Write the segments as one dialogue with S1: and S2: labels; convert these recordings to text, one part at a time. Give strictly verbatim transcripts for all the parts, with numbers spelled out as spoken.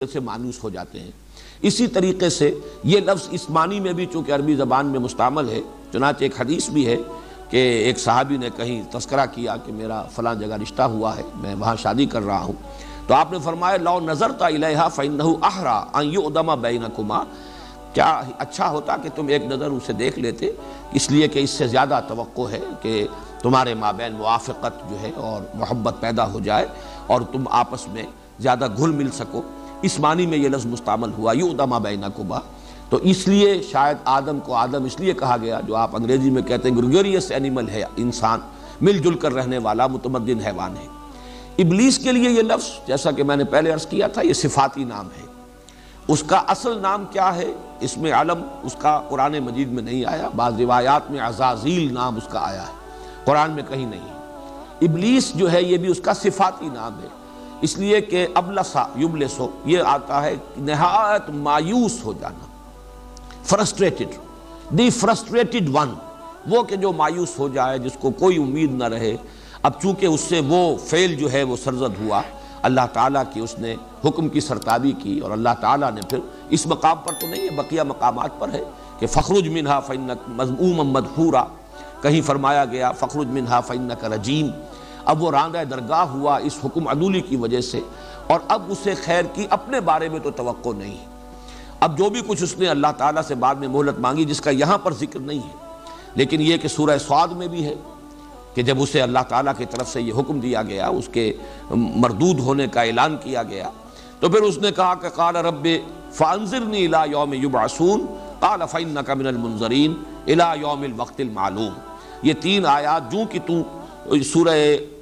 S1: سے مانوس ہو جاتے ہیں۔ اسی طریقے سے یہ لفظ اس معنی میں بھی چونکہ عربی زبان میں مستعمل ہے، چنانچہ ایک حدیث بھی ہے کہ ایک صحابی نے کہیں تذکرہ کیا کہ میرا فلاں جگہ رشتہ ہوا ہے، میں وہاں شادی کر رہا ہوں، تو آپ نے فرمایا لو نظرت الیہا فانہ احری ان یؤدم بینکما، کیا اچھا ہوتا کہ تم ایک نظر اسے دیکھ لیتے، اس لیے کہ اس سے زیادہ توقع ہے کہ تمہارے مابین موافقت جو ہے اور محبت پیدا ہو جائے اور تم آپس میں زیادہ گھل مل سکو۔ اس معنی میں یہ لفظ مستعمل ہوا یؤدم بینکما، تو اس لیے شاید آدم کو آدم اس لیے کہا گیا، جو آپ انگریزی میں کہتے ہیں گریگوریس اینیمل ہے، انسان مل جل کر رہنے والا متمدن حیوان ہے۔ ابلیس کے لیے یہ لفظ جیسا کہ میں نے پہلے عرض کیا تھا، یہ صفاتی نام ہے۔ اس کا اصل نام کیا ہے، اس میں علم اس کا قرآن مجید میں نہیں آیا، بعض روایات میں عزازیل نام اس کا آیا ہے، قرآن میں کہیں نہیں ہے۔ ابلیس جو ہے یہ بھی اس کا صفاتی نام ہے، اس لیے کہ ابلسا یبلسو یہ آتا ہے نہایت مایوس ہو جانا، فرسٹریٹڈ، دی فرسٹریٹڈ ون، وہ کہ جو مایوس ہو جائے، جس کو کوئی امید نہ رہے۔ اب چونکہ اس سے وہ فعل جو ہے وہ سرزد ہوا، اللہ تعالیٰ کی اس نے حکم کی سرتابی کی، اور اللہ تعالیٰ نے پھر اس مقام پر تو نہیں ہے، بقیہ مقامات پر ہے کہ فخرج منہا فإنک مذموما مدحورا، کہیں فرمایا گیا فخرج منہا فإنک رجیم۔ اب وہ راندہ درگاہ ہوا اس حکم عدولی کی وجہ سے، اور اب اسے خیر کی اپنے بارے میں تو توقع نہیں۔ اب جو بھی کچھ اس نے اللہ تعالیٰ سے بعد میں مہلت مانگی، جس کا یہاں پر ذکر نہیں ہے، لیکن یہ کہ سورہ صاد میں بھی ہے کہ جب اسے اللہ تعالیٰ کی طرف سے یہ حکم دیا گیا، اس کے مردود ہونے کا اعلان کیا گیا، تو پھر اس نے کہا کہ قال رب فانظرنی الی یوم یبعثون قال فانک من المنظرین الی یوم الوقت المعلوم۔ یہ تین آیات جو کہ تو سورہ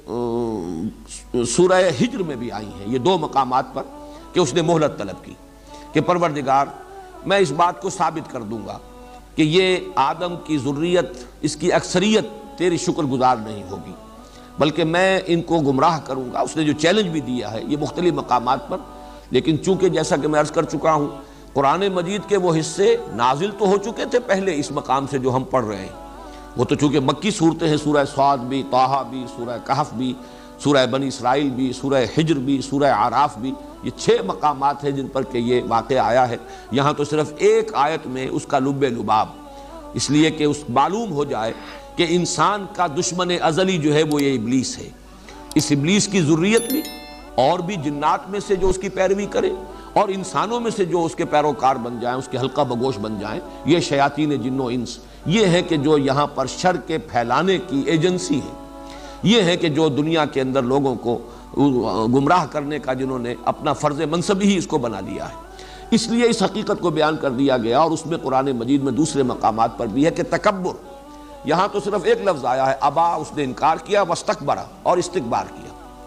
S1: سورہ ہجر میں بھی آئی ہیں، یہ دو مقامات پر کہ اس نے مہلت طلب کی کہ پروردگار میں اس بات کو ثابت کر دوں گا کہ یہ آدم کی ذریت، اس کی اکثریت تیری شکر گزار نہیں ہوگی، بلکہ میں ان کو گمراہ کروں گا۔ اس نے جو چیلنج بھی دیا ہے یہ مختلف مقامات پر، لیکن چونکہ جیسا کہ میں عرض کر چکا ہوں قرآن مجید کے وہ حصے نازل تو ہو چکے تھے پہلے اس مقام سے جو ہم پڑھ رہے ہیں، وہ تو چونکہ مکی صورتیں ہیں، سورہ صاد بھی، طٰہٰ بھی، سورہ کہف بھی، سورہ بنی اسرائیل بھی، سورہ ہجر بھی، سورہ اعراف بھی، یہ چھ مقامات ہیں جن پر کہ یہ واقعہ آیا ہے۔ یہاں تو صرف ایک آیت میں اس کا لب لباب، اس لیے کہ اس معلوم ہو جائے کہ انسان کا دشمن ازلی جو ہے وہ یہ ابلیس ہے۔ اس ابلیس کی ذریت بھی اور بھی جنات میں سے جو اس کی پیروی کرے، اور انسانوں میں سے جو اس کے پیروکار بن جائیں، اس کے حلقہ بگوش بن جائیں، یہ شیاطین جن و انس، یہ ہے کہ جو یہاں پر شر کے پھیلانے کی ایجنسی ہے، یہ ہے کہ جو دنیا کے اندر لوگوں کو گمراہ کرنے کا جنہوں نے اپنا فرض منصبی ہی اس کو بنا لیا ہے۔ اس لیے اس حقیقت کو بیان کر دیا گیا، اور اس میں قرآن مجید میں دوسرے مقامات پر بھی ہے کہ تکبر، یہاں تو صرف ایک لفظ آیا ہے ابا، اس نے انکار کیا، واستکبر، اور استکبار کیا،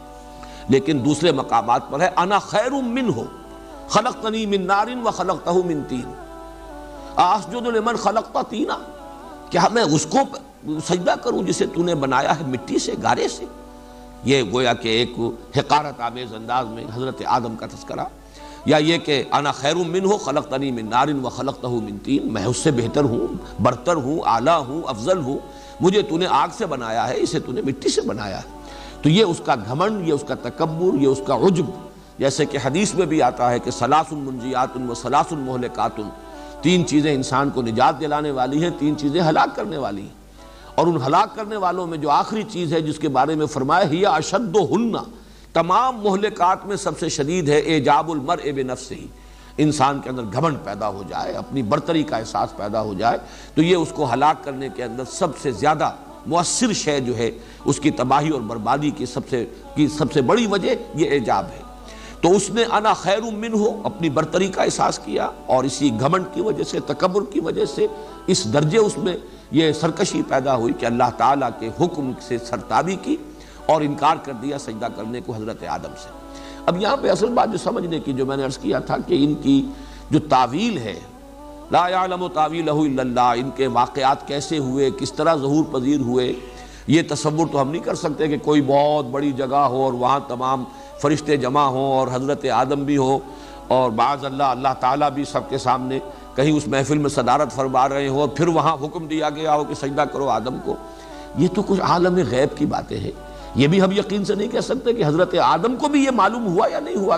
S1: لیکن دوسرے مقامات پر ہے انا خیر منہ خلقتنی من نار وخلقتہ من طین اسجد لمن خلقت طینا، کیا میں اس کو سجدہ کروں جسے تو نے بنایا ہے مٹی سے، گارے سے؟ یہ گویا کہ ایک حقارت آمیز انداز میں حضرت آدم کا تذکرہ، یا یہ کہ انا خیر منہ خلقتنی من نار وخلقتہ من طین، میں اس سے بہتر ہوں، برتر ہوں، اعلیٰ ہوں، افضل ہوں، مجھے تو نے آگ سے بنایا ہے، اسے تو نے مٹی سے بنایا ہے۔ تو یہ اس کا گھمنڈ، یہ اس کا تکبر، یہ اس کا عجب، جیسے کہ حدیث میں بھی آتا ہے کہ ثلاث منجیات و ثلاث مہلکات، تین چیزیں انسان کو نجات دلانے والی ہیں، تین چیزیں ہلاک کرنے والی ہیں، اور ان ہلاک کرنے والوں میں جو آخری چیز ہے جس کے بارے میں فرمایا ہی اشدہن، تمام مہلکات میں سب سے شدید ہے اعجاب المرء بنفسہ، انسان کے اندر گھمنڈ پیدا ہو جائے، اپنی برتری کا احساس پیدا ہو جائے، تو یہ اس کو ہلاک کرنے کے اندر سب سے زیادہ مؤثر شے جو ہے، اس کی تباہی اور بربادی کی سب سے کی سب سے بڑی وجہ یہ اعجاب ہے۔ تو اس نے انا خیر منہ اپنی برتری کا احساس کیا، اور اسی گھمنڈ کی وجہ سے، تکبر کی وجہ سے اس درجے اس میں یہ سرکشی پیدا ہوئی کہ اللہ تعالیٰ کے حکم سے سرتابی کی اور انکار کر دیا سجدہ کرنے کو حضرت آدم سے۔ اب یہاں پہ اصل بات جو سمجھنے کی، جو میں نے عرض کیا تھا کہ ان کی جو تعویل ہے، لا یعلم تاویلہ الا اللہ، ان کے واقعات کیسے ہوئے، کس طرح ظہور پذیر ہوئے، یہ تصور تو ہم نہیں کر سکتے کہ کوئی بہت بڑی جگہ ہو اور وہاں تمام فرشتے جمع ہوں اور حضرت آدم بھی ہو، اور بعض اللہ اللہ تعالیٰ بھی سب کے سامنے کہیں اس محفل میں صدارت فرما رہے ہوں، اور پھر وہاں حکم دیا گیا ہو کہ سجدہ کرو آدم کو۔ یہ تو کچھ عالم غیب کی باتیں ہیں، یہ بھی ہم یقین سے نہیں کہہ سکتے کہ حضرت آدم کو بھی یہ معلوم ہوا یا نہیں ہوا کہ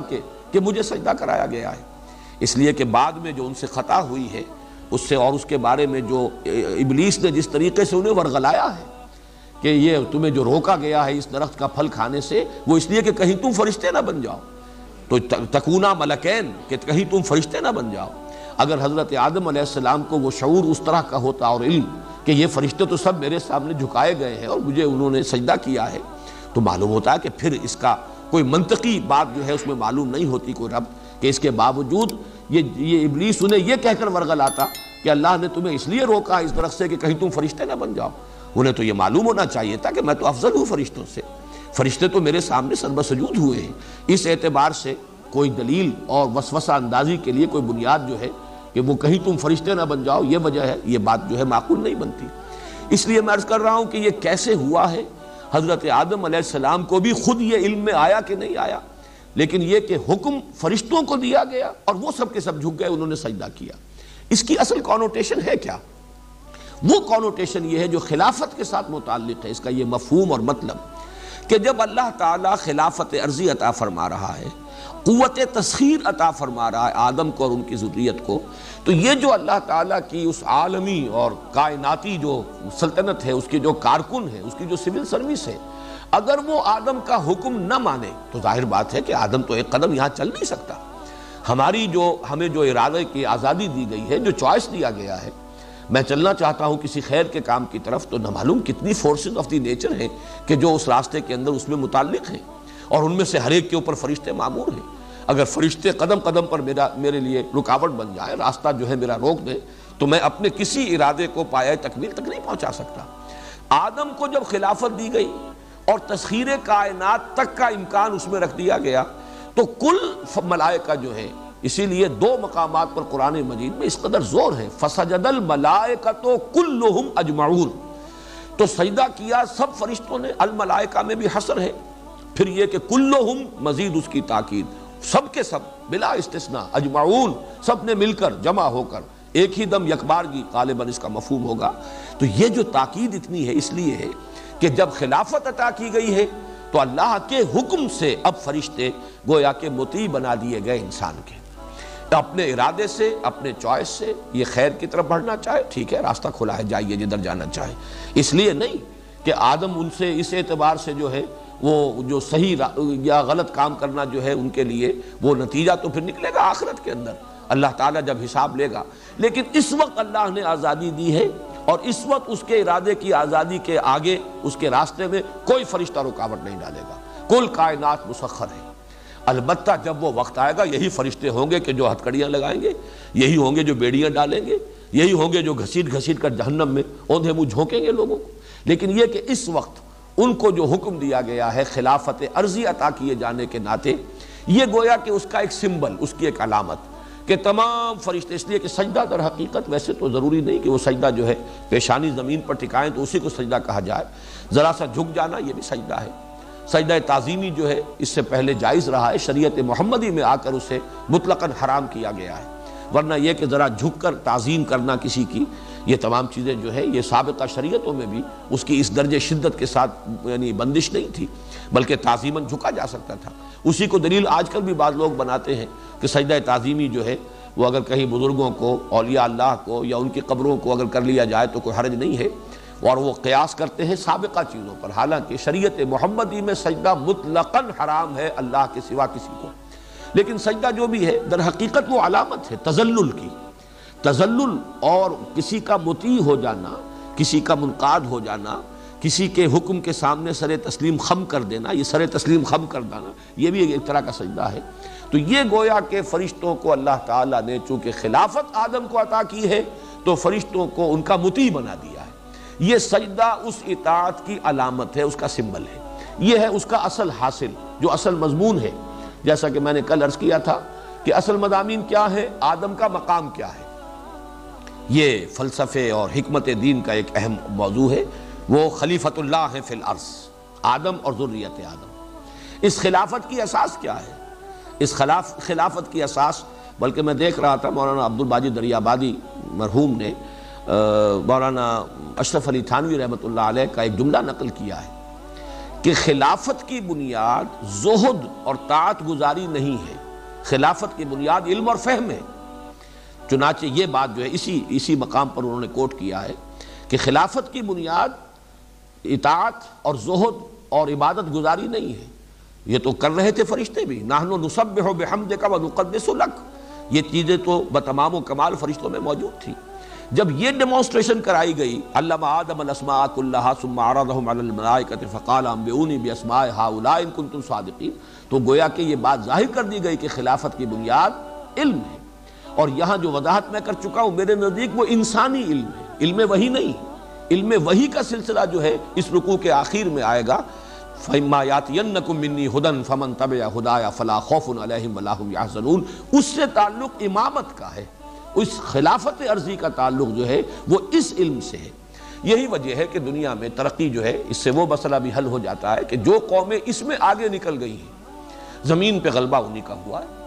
S1: کہ مجھے سجدہ کرایا گیا ہے، اس لیے کہ بعد میں جو ان سے خطا ہوئی ہے اس سے، اور اس کے بارے میں جو ابلیس نے جس طریقے سے انہیں ورغلایا ہے کہ یہ تمہیں جو روکا گیا ہے اس درخت کا پھل کھانے سے، وہ اس لیے کہ کہیں تم فرشتے نہ بن جاؤ، تو تکونا ملکین، کہ کہیں تم فرشتے نہ بن جاؤ۔ اگر حضرت آدم علیہ السلام کو وہ شعور اس طرح کا ہوتا اور علم کہ یہ فرشتے تو سب میرے سامنے جھکائے گئے ہیں اور مجھے انہوں نے سجدہ کیا ہے، تو معلوم ہوتا ہے کہ پھر اس کا کوئی منطقی بات جو ہے اس میں معلوم نہیں ہوتی کوئی رب، کہ اس کے باوجود یہ یہ ابلیس انہیں یہ کہہ کر ورغلاتا کہ اللہ نے تمہیں اس لیے روکا اس درخت سے کہ کہیں تم فرشتے نہ بن جاؤ۔ انہیں تو یہ معلوم ہونا چاہیے تھا کہ میں تو افضل ہوں فرشتوں سے، فرشتے تو میرے سامنے سربہ سجود ہوئے ہیں۔ اس اعتبار سے کوئی دلیل اور وسوسہ اندازی کے لیے کوئی بنیاد جو ہے کہ وہ کہیں تم فرشتے نہ بن جاؤ، یہ وجہ ہے، یہ بات جو ہے معقول نہیں بنتی۔ اس لیے میں عرض کر رہا ہوں کہ یہ کیسے ہوا ہے، حضرت آدم علیہ السلام کو بھی خود یہ علم میں آیا کہ نہیں آیا، لیکن یہ کہ حکم فرشتوں کو دیا گیا اور وہ سب کے سب جھک گئے، انہوں نے سجدہ کیا۔ اس کی اصل کانوٹیشن ہے کیا؟ وہ کانوٹیشن یہ ہے جو خلافت کے ساتھ متعلق ہے، اس کا یہ مفہوم اور مطلب کہ جب اللہ تعالیٰ خلافت عرضی عطا فرما رہا ہے، قوت تسخیر عطا فرما رہا ہے آدم کو اور ان کی ذریت کو، تو یہ جو اللہ تعالیٰ کی اس عالمی اور کائناتی جو سلطنت ہے، اس کی جو کارکن ہے، اس کی جو سول سروس ہے، اگر وہ آدم کا حکم نہ مانے تو ظاہر بات ہے کہ آدم تو ایک قدم یہاں چل نہیں سکتا۔ ہماری جو ہمیں جو ارادے کی آزادی دی گئی ہے، جو چوائس دیا گیا ہے، میں چلنا چاہتا ہوں کسی خیر کے کام کی طرف، تو نہ معلوم کتنی فورسز آف دی نیچر ہیں کہ جو اس راستے کے اندر اس میں متعلق ہیں، اور ان میں سے ہر ایک کے اوپر فرشتے مامور ہیں۔ اگر فرشتے قدم قدم پر میرا میرے لیے رکاوٹ بن جائے، راستہ جو ہے میرا روک دے، تو میں اپنے کسی ارادے کو پایہ تکمیل تک نہیں پہنچا سکتا۔ آدم کو جب خلافت دی گئی اور تسخیر کائنات تک کا امکان اس میں رکھ دیا گیا، تو کل ملائکہ جو ہے، اسی لیے دو مقامات پر قرآن مجید میں اس قدر زور ہے، فسجد الملائکۃ کلہم اجمعون، تو سجدہ کیا سب فرشتوں نے، الملائکہ میں بھی حصر ہے، پھر یہ کہ کلہم مزید اس کی تاکید، سب کے سب بلا استثناء، اجمعون سب نے مل کر جمع ہو کر ایک ہی دم یکبارگی، غالباً اس کا مفہوم ہوگا۔ تو یہ جو تاکید اتنی ہے اس لیے ہے کہ جب خلافت عطا کی گئی ہے تو اللہ کے حکم سے اب فرشتے گویا کہ مطیع بنا دیے گئے انسان کے، اپنے ارادے سے، اپنے چوائس سے، یہ خیر کی طرف بڑھنا چاہے ٹھیک ہے، راستہ کھلا ہے، جائیے جدھر جانا چاہے۔ اس لیے نہیں کہ آدم ان سے اس اعتبار سے جو ہے وہ جو صحیح یا غلط کام کرنا جو ہے ان کے لیے وہ نتیجہ تو پھر نکلے گا آخرت کے اندر، اللہ تعالیٰ جب حساب لے گا، لیکن اس وقت اللہ نے آزادی دی ہے، اور اس وقت اس کے ارادے کی آزادی کے آگے اس کے راستے میں کوئی فرشتہ رکاوٹ نہیں ڈالے گا، کل کائنات مسخر ہے۔ البتہ جب وہ وقت آئے گا، یہی فرشتے ہوں گے کہ جو ہتھکڑیاں لگائیں گے، یہی ہوں گے جو بیڑیاں ڈالیں گے، یہی ہوں گے جو گھسیٹ گھسیٹ کر جہنم میں اوندھے منہ جھونکیں گے لوگوں کو۔ لیکن یہ کہ اس وقت ان کو جو حکم دیا گیا ہے خلافت عرضی عطا کیے جانے کے ناطے، یہ گویا کہ اس کا ایک سمبل، اس کی ایک علامت کہ تمام فرشتے، اس لیے کہ سجدہ در حقیقت ویسے تو ضروری نہیں کہ وہ سجدہ جو ہے پیشانی زمین پر ٹکائیں تو اسی کو سجدہ کہا جائے، ذرا سا جھک جانا یہ بھی سجدہ ہے۔ سجدہ تعظیمی جو ہے اس سے پہلے جائز رہا ہے، شریعت محمدی میں آ کر اسے مطلقاً حرام کیا گیا ہے، ورنہ یہ کہ ذرا جھک کر تعظیم کرنا کسی کی، یہ تمام چیزیں جو ہے یہ سابقہ شریعتوں میں بھی اس کی اس درجے شدت کے ساتھ یعنی بندش نہیں تھی، بلکہ تعظیماً جھکا جا سکتا تھا۔ اسی کو دلیل آج کل بھی بعض لوگ بناتے ہیں کہ سجدہ تعظیمی جو ہے وہ اگر کہیں بزرگوں کو، اولیاء اللہ کو یا ان کی قبروں کو اگر کر لیا جائے تو کوئی حرج نہیں ہے، اور وہ قیاس کرتے ہیں سابقہ چیزوں پر، حالانکہ شریعت محمدی میں سجدہ مطلقاً حرام ہے اللہ کے سوا کسی کو۔ لیکن سجدہ جو بھی ہے در حقیقت وہ علامت ہے تذلل کی، تذلل اور کسی کا مطیع ہو جانا، کسی کا منقاد ہو جانا، کسی کے حکم کے سامنے سر تسلیم خم کر دینا، یہ سر تسلیم خم کر دینا یہ بھی ایک طرح کا سجدہ ہے۔ تو یہ گویا کہ فرشتوں کو اللہ تعالیٰ نے چونکہ خلافت آدم کو عطا کی ہے تو فرشتوں کو ان کا مطیع بنا دیا ہے۔ یہ سجدہ اس اطاعت کی علامت ہے، اس کا سمبل ہے، یہ ہے اس کا اصل حاصل، جو اصل مضمون ہے۔ جیسا کہ میں نے کل عرض کیا تھا کہ اصل مضامین کیا ہے، آدم کا مقام کیا ہے، یہ فلسفے اور حکمت دین کا ایک اہم موضوع ہے۔ وہ خلیفۃ اللہ ہے فی الارض، آدم اور ذریت آدم۔ اس خلافت کی اساس کیا ہے؟ اس خلاف خلافت کی اساس، بلکہ میں دیکھ رہا تھا مولانا عبد الباجی دریابادی مرحوم نے مولانا اشرف علی تھانوی رحمۃ اللہ علیہ کا ایک جملہ نقل کیا ہے کہ خلافت کی بنیاد زہد اور طاعت گزاری نہیں ہے، خلافت کی بنیاد علم اور فہم ہے۔ چنانچہ یہ بات جو ہے اسی اسی مقام پر انہوں نے کوٹ کیا ہے کہ خلافت کی بنیاد اطاعت اور زہد اور عبادت گزاری نہیں ہے۔ یہ تو کر رہے تھے فرشتے بھی، نحن نسبح بحمدک ونقدس لک، یہ چیزیں تو بتمام و کمال فرشتوں میں موجود تھی۔ جب یہ ڈیمونسٹریشن کرائی گئی، علم آدم الاسماء کلہا ثم عرضهم علی الملائکۃ فقال انبئونی باسماء ہؤلاء ان کنتم صادقین، تو گویا کہ یہ بات ظاہر کر دی گئی کہ خلافت کی بنیاد علم ہے۔ اور یہاں جو وضاحت میں کر چکا ہوں میرے نزدیک وہ انسانی علم ہے، علم وحی نہیں۔ علم وحی کا سلسلہ جو ہے اس رکوع کے آخر میں آئے گا، فَإِمَّا يَأْتِيَنَّكُم مِّنِّي هُدًى فَمَن تَبِعَ هُدَايَ فَلَا خَوْفٌ عَلَيْهِمْ وَلَا هُمْ يَحْزَنُونَ، اس سے تعلق امامت کا ہے، اس خلافت عرضی کا تعلق جو ہے وہ اس علم سے ہے۔ یہی وجہ ہے کہ دنیا میں ترقی جو ہے اس سے وہ مسئلہ بھی حل ہو جاتا ہے کہ جو قومیں اس میں آگے نکل گئی ہیں، زمین پہ غلبہ انہی کا ہوا ہے،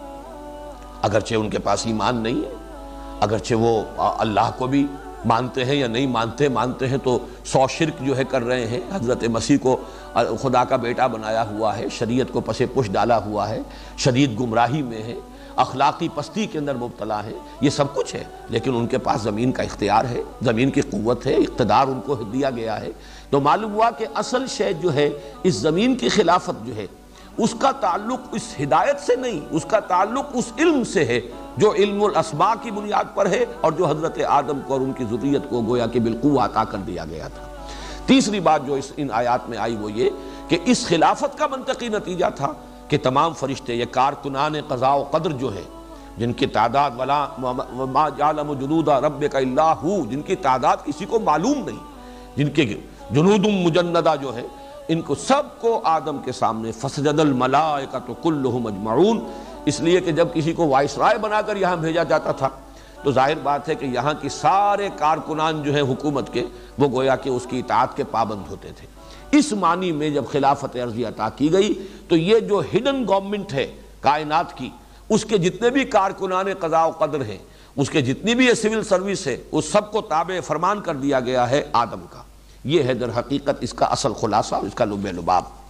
S1: اگرچہ ان کے پاس ایمان نہیں ہے، اگرچہ وہ اللہ کو بھی مانتے ہیں یا نہیں مانتے مانتے ہیں تو سو شرک جو ہے کر رہے ہیں، حضرت مسیح کو خدا کا بیٹا بنایا ہوا ہے، شریعت کو پس پش ڈالا ہوا ہے، شدید گمراہی میں ہے، اخلاقی پستی کے اندر مبتلا ہے، یہ سب کچھ ہے، لیکن ان کے پاس زمین کا اختیار ہے، زمین کی قوت ہے، اقتدار ان کو دیا گیا ہے۔ تو معلوم ہوا کہ اصل شے جو ہے اس زمین کی خلافت جو ہے اس کا تعلق اس ہدایت سے نہیں، اس کا تعلق اس علم سے ہے جو علم الاسماء کی بنیاد پر ہے اور جو حضرت آدم کو اور ان کی ذریت کو گویا کہ بالقوہ عطا کر دیا گیا تھا۔ تیسری بات جو اس ان آیات میں آئی وہ یہ کہ اس خلافت کا منطقی نتیجہ تھا کہ تمام فرشتے، یہ کارکنان قضاء و قدر جو ہے، جن کی تعداد ولا ما یعلم جنود ربک الا ہو، جن کی تعداد کسی کو معلوم نہیں، جن کے جنود مجندہ جو ہے، ان کو سب کو آدم کے سامنے فسجد الملائکۃ کلہم اجمعون، اس لیے کہ جب کسی کو وائسرائے بنا کر یہاں بھیجا جاتا تھا تو ظاہر بات ہے کہ یہاں کی سارے کارکنان جو ہیں حکومت کے وہ گویا کہ اس کی اطاعت کے پابند ہوتے تھے۔ اس معنی میں جب خلافت عرضی عطا کی گئی تو یہ جو ہڈن گورنمنٹ ہے کائنات کی، اس کے جتنے بھی کارکنان قضاء و قدر ہیں، اس کے جتنی بھی یہ سول سروس ہے، اس سب کو تابع فرمان کر دیا گیا ہے آدم کا۔ یہ ہے در حقیقت اس کا اصل خلاصہ اور اس کا لب لباب۔